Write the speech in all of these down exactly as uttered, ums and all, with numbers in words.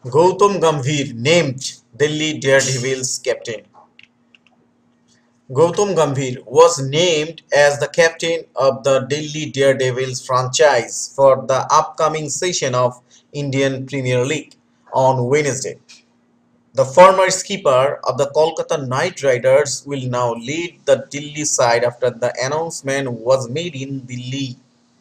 Gautam Gambhir named Delhi Daredevils captain. Gautam Gambhir was named as the captain of the Delhi Daredevils franchise for the upcoming session of Indian Premier League on Wednesday. The former skipper of the Kolkata Knight Riders will now lead the Delhi side after the announcement was made in Delhi.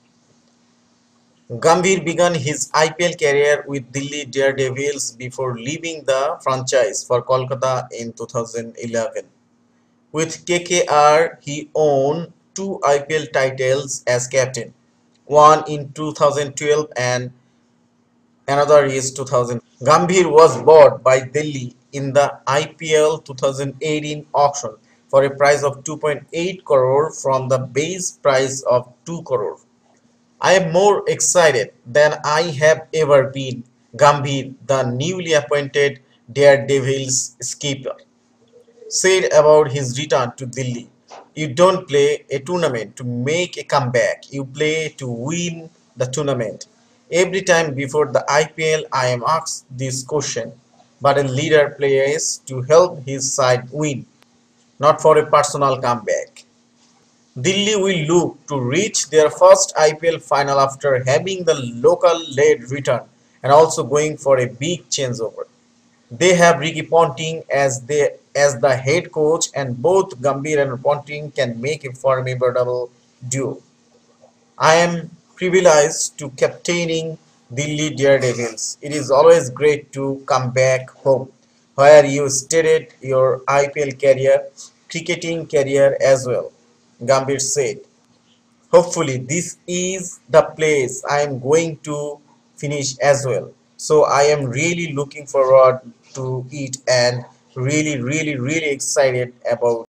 Gambhir began his I P L career with Delhi Daredevils before leaving the franchise for Kolkata in two thousand eleven. With K K R, he won two I P L titles as captain, one in two thousand twelve and another is two thousand. Gambhir was bought by Delhi in the I P L twenty eighteen auction for a price of two point eight crore from the base price of two crore. I am more excited than I have ever been, Gambhir, the newly appointed Daredevils skipper, said about his return to Delhi. You don't play a tournament to make a comeback, you play to win the tournament. Every time before the I P L, I am asked this question, but a leader plays to help his side win, not for a personal comeback. Delhi will look to reach their first I P L final after having the local lead return and also going for a big changeover. They have Ricky Ponting as they as the head coach, and both Gambhir and Ponting can make a formidable duo. I am privileged to captaining Delhi Daredevils. It is always great to come back home, where you started your I P L career, cricketing career as well, Gambhir said. Hopefully this is the place I am going to finish as well. So I am really looking forward to it and really really really excited about